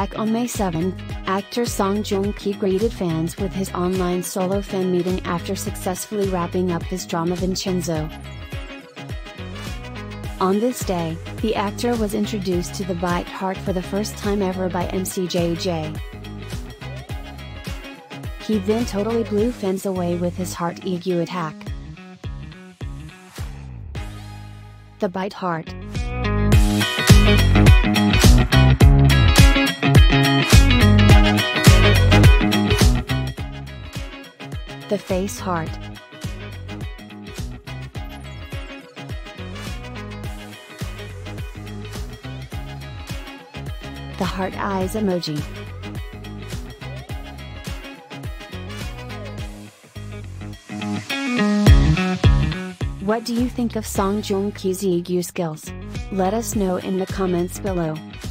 Back on May 7, actor Song Joong Ki greeted fans with his online solo fan meeting after successfully wrapping up his drama Vincenzo. On this day, the actor was introduced to the Bite Heart for the first time ever by MC JJ. He then totally blew fans away with his heart aegyo attack. The Bite Heart. The Face Heart. The Heart Eyes emoji. What do you think of Song Joong Ki's aegyo skills? Let us know in the comments below.